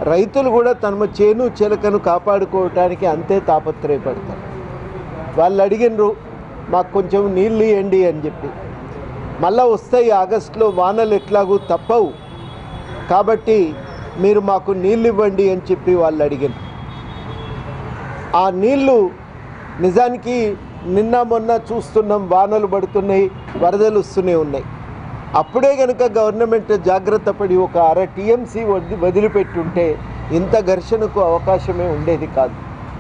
రైతులు కూడా తమ చేను చెలకను కాపాడుకోవటానికి అంతే తాపత్రయపడతారు. వాళ్ళు అడిగినరు మాకు కొంచెం నీళ్ళు ఇవ్వండి అని చెప్పి. మళ్ళీ వస్తాయి ఆగస్టులో వానలు ఎట్లాగూ తప్పవు కాబట్టి మీరు మాకు నీళ్ళు ఇవ్వండి అని చెప్పి వాళ్ళు అడిగారు. ఆ నీళ్ళు నిజానికి నిన్న మొన్న చూస్తున్నాం, వానలు పడుతున్నాయి, వరదలు వస్తూనే ఉన్నాయి. అప్పుడే కనుక గవర్నమెంట్ జాగ్రత్త పడి ఒక టీఎంసీ వదిలిపెట్టుంటే ఇంత ఘర్షణకు అవకాశమే ఉండేది కాదు.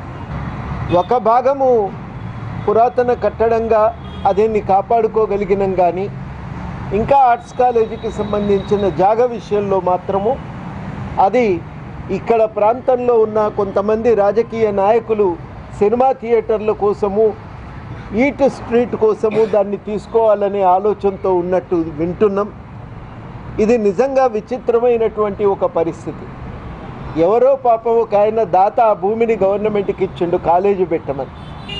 ఒక భాగము పురాతన కట్టడంగా అదేన్ని కాపాడుకోగలిగినాం, కానీ ఇంకా ఆర్ట్స్ కాలేజీకి సంబంధించిన జాగ విషయంలో మాత్రము అది ఇక్కడ ప్రాంతంలో ఉన్న కొంతమంది రాజకీయ నాయకులు సినిమా థియేటర్ల కోసము, ఈట్ స్ట్రీట్ కోసము దాన్ని తీసుకోవాలనే ఆలోచనతో ఉన్నట్టు వింటున్నాం. ఇది నిజంగా విచిత్రమైనటువంటి ఒక పరిస్థితి. ఎవరో పాపం ఒక ఆయన దాత ఆ భూమిని గవర్నమెంట్కి ఇచ్చిండు కాలేజీ పెట్టమని,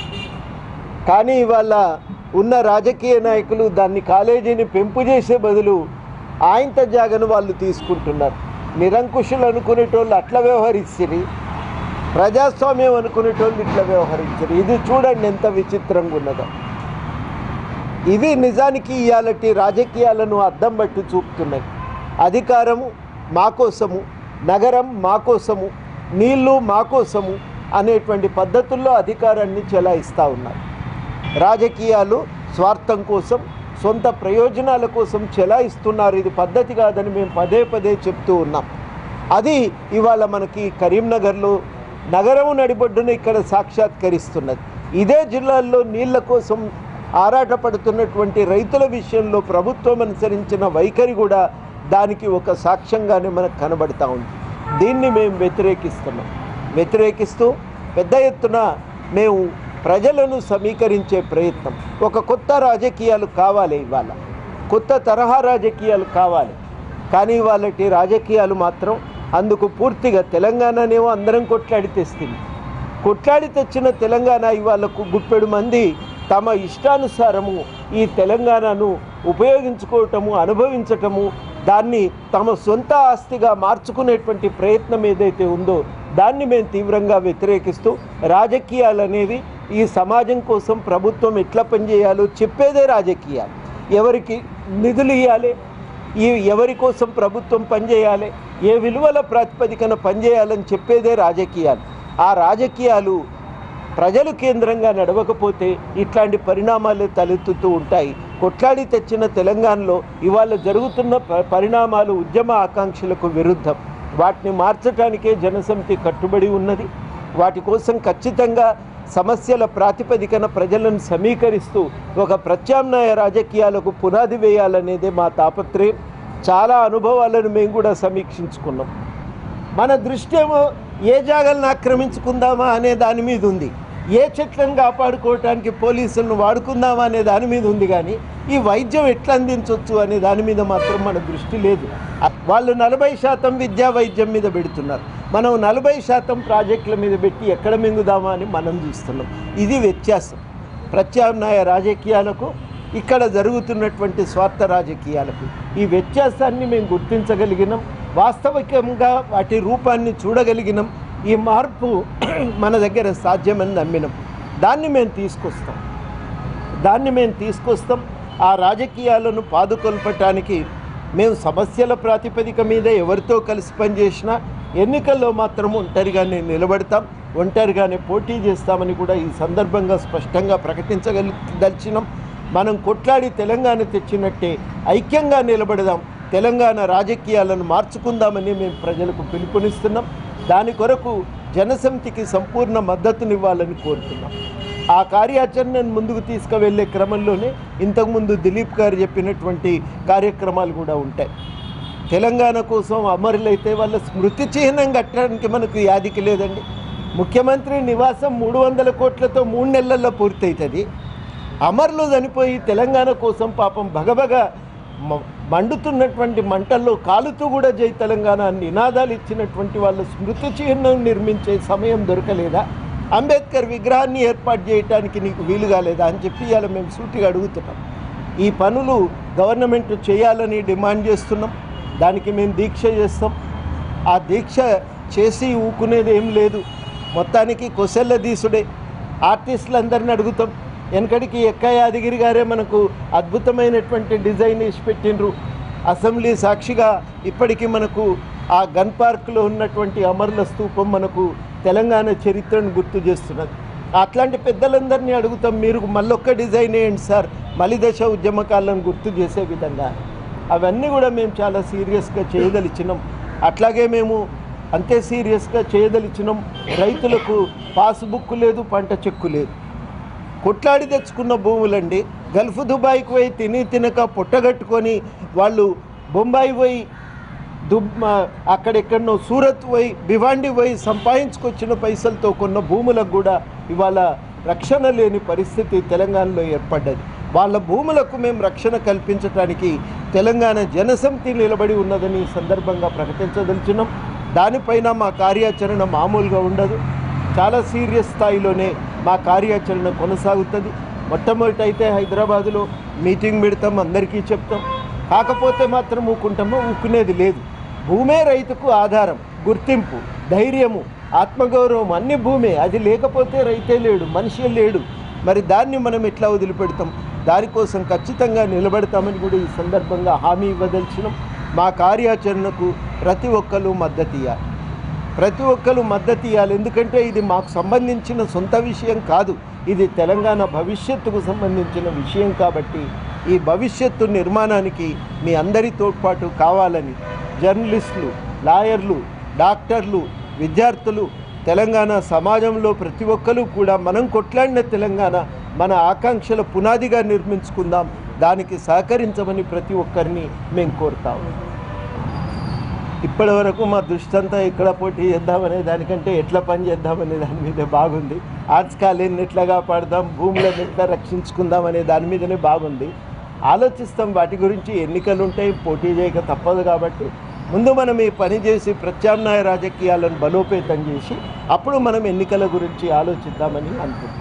కానీ ఇవాళ ఉన్న రాజకీయ నాయకులు దాన్ని కాలేజీని పెంపు చేసే బదులు ఆయంత జాగను వాళ్ళు తీసుకుంటున్నారు. నిరంకుశులు అనుకునేటోళ్ళు అట్లా వ్యవహరిస్తారు, ప్రజాస్వామ్యం అనుకునేటోళ్ళు ఇట్లా వ్యవహరించారు. ఇది చూడండి ఎంత విచిత్రంగా ఉన్నదో. ఇవి నిజానికి ఇవాళటి రాజకీయాలను అద్దం బట్టి చూపుతున్నాయి. అధికారము మా కోసము, నగరం మా కోసము, నీళ్లు మా కోసము అనేటువంటి పద్ధతుల్లో అధికారాన్ని చెలాయిస్తూ ఉన్నారు. రాజకీయాలు స్వార్థం కోసం, సొంత ప్రయోజనాల కోసం చెలాయిస్తున్నారు. ఇది పద్ధతి కాదని మేము పదే పదే చెప్తూ ఉన్నాం. అది ఇవాళ మనకి కరీంనగర్లో నగరం నడిబొడ్డున ఇక్కడ సాక్షాత్కరిస్తున్నది. ఇదే జిల్లాల్లో నీళ్ల కోసం ఆరాటపడుతున్నటువంటి రైతుల విషయంలో ప్రభుత్వం అనుసరించిన వైఖరి కూడా దానికి ఒక సాక్ష్యంగానే మనకు కనబడతా ఉంది. దీన్ని మేము వ్యతిరేకిస్తూ పెద్ద ఎత్తున మేము ప్రజలను సమీకరించే ప్రయత్నం. ఒక కొత్త రాజకీయాలు కావాలి, ఇవాళ కొత్త తరహా రాజకీయాలు కావాలి. కానీ వాళ్ళటి రాజకీయాలు మాత్రం అందుకు పూర్తిగా తెలంగాణనేమో అందరం కొట్లాడి తెస్తుంది. కొట్లాడి తెచ్చిన తెలంగాణ ఇవాళకు గుప్పెడు మంది తమ ఇష్టానుసారము ఈ తెలంగాణను ఉపయోగించుకోవటము, అనుభవించటము, దాన్ని తమ సొంత ఆస్తిగా మార్చుకునేటువంటి ప్రయత్నం ఏదైతే ఉందో దాన్ని మేము తీవ్రంగా వ్యతిరేకిస్తూ, రాజకీయాలు అనేవి ఈ సమాజం కోసం ప్రభుత్వం ఎట్లా పనిచేయాలో చెప్పేదే రాజకీయాలు. ఎవరికి నిధులు ఇవ్వాలి, ఎవరి కోసం ప్రభుత్వం పనిచేయాలి, ఏ విలువల ప్రాతిపదికన పనిచేయాలని చెప్పేదే రాజకీయాలు. ఆ రాజకీయాలు ప్రజలు కేంద్రంగా నడవకపోతే ఇట్లాంటి పరిణామాలు తలెత్తుతూ ఉంటాయి. కొట్లాడి తెచ్చిన తెలంగాణలో ఇవాళ జరుగుతున్న పరిణామాలు ఉద్యమ ఆకాంక్షలకు విరుద్ధం. వాటిని మార్చడానికే జనసమితి కట్టుబడి ఉన్నది. వాటి కోసం ఖచ్చితంగా సమస్యల ప్రాతిపదికన ప్రజలను సమీకరిస్తూ ఒక ప్రత్యామ్నాయ రాజకీయాలకు పునాది వేయాలనేదే మా తాపత్రయం. చాలా అనుభవాలను మేము కూడా సమీక్షించుకున్నాం. మన దృష్టి ఏమో ఏ జాగాలను ఆక్రమించుకుందామా అనే దాని మీద ఉంది, ఏ చెట్లను కాపాడుకోవటానికి పోలీసులను వాడుకుందామా అనే దాని మీద ఉంది. కానీ ఈ వైద్యం ఎట్లా అందించవచ్చు అనే దాని మీద మాత్రం మన దృష్టి లేదు. వాళ్ళు 40% విద్యా వైద్యం మీద పెడుతున్నారు, మనం 40% ప్రాజెక్టుల మీద పెట్టి ఎక్కడ మింగుదామా అని మనం చూస్తున్నాం. ఇది వ్యత్యాసం ప్రత్యామ్నాయ రాజకీయాలకు, ఇక్కడ జరుగుతున్నటువంటి స్వార్థ రాజకీయాలకు. ఈ వ్యత్యాసాన్ని మేము గుర్తించగలిగినాం, వాస్తవికంగా వాటి రూపాన్ని చూడగలిగినాం. ఈ మార్పు మన దగ్గర సాధ్యమని నమ్మినాం. దాన్ని మేము తీసుకొస్తాం. ఆ రాజకీయాలను పాదుకొల్పటానికి మేము సమస్యల ప్రాతిపదిక మీద ఎవరితో కలిసి పనిచేసినా ఎన్నికల్లో మాత్రం ఒంటరిగానే నిలబడతాం, ఒంటరిగానే పోటీ చేస్తామని కూడా ఈ సందర్భంగా స్పష్టంగా ప్రకటించదలిచినాం. మనం కొట్లాడి తెలంగాణ తెచ్చినట్టే ఐక్యంగా నిలబడదాం, తెలంగాణ రాజకీయాలను మార్చుకుందామని మేము ప్రజలకు పిలుపునిస్తున్నాం. దాని కొరకు జనసమితికి సంపూర్ణ మద్దతునివ్వాలని కోరుతున్నాం. ఆ కార్యాచరణను ముందుకు తీసుకువెళ్ళే క్రమంలోనే ఇంతకుముందు దిలీప్ గారు చెప్పినటువంటి కార్యక్రమాలు కూడా ఉంటాయి. తెలంగాణ కోసం అమరులైతే వాళ్ళ స్మృతి చిహ్నం కట్టడానికి మనకు యాదికి లేదండి. ముఖ్యమంత్రి నివాసం 300 కోట్లతో 3 నెలల్లో పూర్తవుతుంది. అమరులు చనిపోయి తెలంగాణ కోసం పాపం భగభగ మండుతున్నటువంటి మంటల్లో కాలుతూ కూడా జై తెలంగాణ నినాదాలు ఇచ్చినటువంటి వాళ్ళ స్మృతి చిహ్నం నిర్మించే సమయం దొరకలేదా? అంబేద్కర్ విగ్రహాన్ని ఏర్పాటు చేయడానికి నీకు వీలు కాలేదా అని చెప్పి ఇవాళ మేము సూటిగా అడుగుతున్నాం. ఈ పనులు గవర్నమెంట్ చేయాలని డిమాండ్ చేస్తున్నాం. దానికి మేము దీక్ష చేస్తాం. ఆ దీక్ష చేసి ఊకునేది ఏం లేదు. మొత్తానికి కొసెల్ల దీసుడే. ఆర్టిస్టులందరిని అడుగుతాం. వెనకడికి ఎక్క యాదగిరి గారే మనకు అద్భుతమైనటువంటి డిజైన్ వేసి పెట్టిండ్రు. అసెంబ్లీ సాక్షిగా ఇప్పటికీ మనకు ఆ గన్ పార్క్లో ఉన్నటువంటి అమరుల స్తూపం మనకు తెలంగాణ చరిత్రను గుర్తు చేస్తున్నది. అట్లాంటి పెద్దలందరినీ అడుగుతాం, మీరు మళ్ళొక్క డిజైన్ వేయండి సార్, మలిదశ ఉద్యమకాలను గుర్తు చేసే విధంగా. అవన్నీ కూడా మేము చాలా సీరియస్గా చేయదలిచినాం. అట్లాగే మేము అంతే సీరియస్గా చేయదలిచినాం. రైతులకు పాస్బుక్ లేదు, పంట చెక్కు లేదు. కొట్లాడి తెచ్చుకున్న భూములండి. గల్ఫ్ దుబాయ్కి పోయి తినక పొట్టగట్టుకొని వాళ్ళు బొంబాయి పోయి అక్కడెక్కడనో సూరత్ పోయి భివాండి పోయి సంపాదించుకొచ్చిన పైసలతో కొన్న భూములకు కూడా ఇవాళ రక్షణ లేని పరిస్థితి తెలంగాణలో ఏర్పడ్డది. వాళ్ళ భూములకు మేము రక్షణ కల్పించడానికి తెలంగాణ జనసమితి నిలబడి ఉన్నదని ఈ సందర్భంగా ప్రకటించదలిచినాం. దానిపైన మా కార్యాచరణ మామూలుగా ఉండదు. చాలా సీరియస్ స్థాయిలోనే మా కార్యాచరణ కొనసాగుతుంది. మొట్టమొదటైతే హైదరాబాదులో మీటింగ్ పెడతాం, అందరికీ చెప్తాం. కాకపోతే మాత్రం ఊకునేది లేదు. భూమే రైతుకు ఆధారం, గుర్తింపు, ధైర్యము, ఆత్మగౌరవం అన్ని భూమే. అది లేకపోతే రైతే లేడు, మనిషి లేడు. మరి దాన్ని మనం ఎట్లా వదిలిపెడతాం? దానికోసం ఖచ్చితంగా నిలబడతామని కూడా ఈ సందర్భంగా హామీ ఇవ్వదలిచినాం. మా కార్యాచరణకు ప్రతి ఒక్కరు మద్దతు ఇవ్వాలి. ఎందుకంటే ఇది మాకు సంబంధించిన సొంత విషయం కాదు, ఇది తెలంగాణ భవిష్యత్తుకు సంబంధించిన విషయం. కాబట్టి ఈ భవిష్యత్తు నిర్మాణానికి మీ అందరి తోడ్పాటు కావాలని జర్నలిస్టులు, లాయర్లు, డాక్టర్లు, విద్యార్థులు, తెలంగాణ సమాజంలో ప్రతి ఒక్కరూ కూడా మనం కొట్లాడిన తెలంగాణ మన ఆకాంక్షల పునాదిగా నిర్మించుకుందాం. దానికి సహకరించమని ప్రతి ఒక్కరిని మేము కోరుతాము. ఇప్పటి వరకు మా దృష్టి అంతా ఎక్కడ పోటీ చేద్దామనే దానికంటే ఎట్లా పని చేద్దామనే దాని మీద బాగుంది. ఆర్ట్స్ కాలేజీని ఎట్లా కాపాడదాం, భూములను ఎట్లా రక్షించుకుందాం అనే దాని మీదనే బాగుంది. ఆలోచిస్తాం. వాటి గురించి ఎన్నికలు ఉంటాయి, పోటీ చేయక తప్పదు. కాబట్టి ముందు మనం ఈ పని చేసి ప్రత్యామ్నాయ రాజకీయాలను బలోపేతం చేసి అప్పుడు మనం ఎన్నికల గురించి ఆలోచిద్దామని అనుకుంటున్నాం.